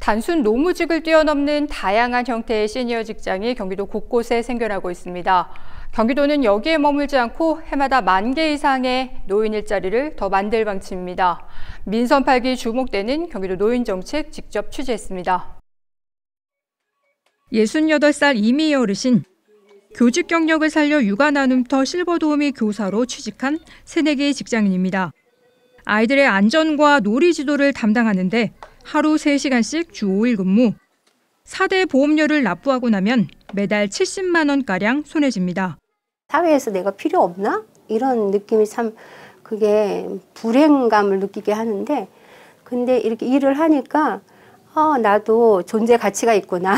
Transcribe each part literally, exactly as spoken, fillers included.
단순 노무직을 뛰어넘는 다양한 형태의 시니어 직장이 경기도 곳곳에 생겨나고 있습니다. 경기도는 여기에 머물지 않고 해마다 만 개 이상의 노인 일자리를 더 만들 방침입니다. 민선 팔 기 주목되는 경기도 노인 정책 직접 취재했습니다. 예순여덟 살 이미희 어르신. 교직 경력을 살려 육아 나눔터 실버 도우미 교사로 취직한 새내기 직장인입니다. 아이들의 안전과 놀이 지도를 담당하는데 하루 세 시간씩 주 오 일 근무. 사 대 보험료를 납부하고 나면 매달 칠십만 원가량 손해집니다. 사회에서 내가 필요 없나? 이런 느낌이 참 그게 불행감을 느끼게 하는데, 근데 이렇게 일을 하니까 어, 나도 존재 가치가 있구나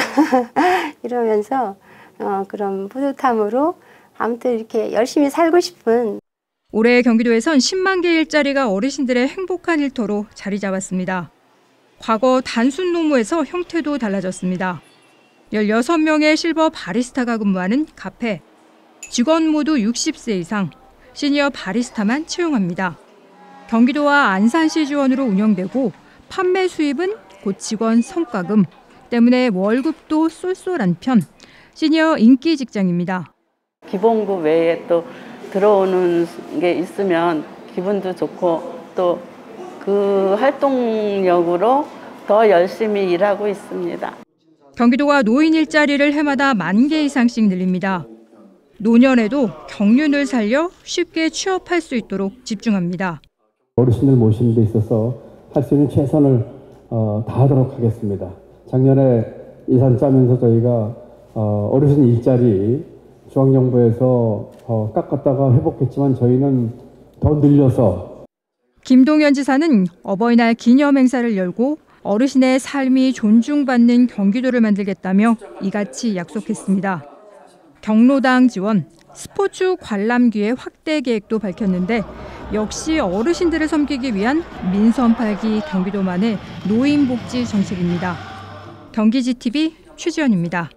이러면서 어, 그런 뿌듯함으로 아무튼 이렇게 열심히 살고 싶은. 올해 경기도에선 십만 개 일자리가 어르신들의 행복한 일터로 자리 잡았습니다. 과거 단순 노무에서 형태도 달라졌습니다. 열여섯 명의 실버 바리스타가 근무하는 카페. 직원 모두 육십 세 이상, 시니어 바리스타만 채용합니다. 경기도와 안산시 지원으로 운영되고 판매 수입은 곧 직원 성과금 때문에 월급도 쏠쏠한 편. 시니어 인기 직장입니다. 기본급 외에 또 들어오는 게 있으면 기분도 좋고 또 그 활동력으로 더 열심히 일하고 있습니다. 경기도가 노인 일자리를 해마다 만 개 이상씩 늘립니다. 노년에도 경륜을 살려 쉽게 취업할 수 있도록 집중합니다. 어르신들 모시는 데 있어서 할 수 있는 최선을 어, 다하도록 하겠습니다. 작년에 예산 짜면서 저희가 어, 어르신 일자리 중앙정부에서 어, 깎았다가 회복했지만 저희는 더 늘려서. 김동연 지사는 어버이날 기념 행사를 열고 어르신의 삶이 존중받는 경기도를 만들겠다며 이같이 약속했습니다. 경로당 지원, 스포츠 관람기회 확대 계획도 밝혔는데 역시 어르신들을 섬기기 위한 민선 팔 기 경기도만의 노인복지 정책입니다. 경기지티비 최지연입니다.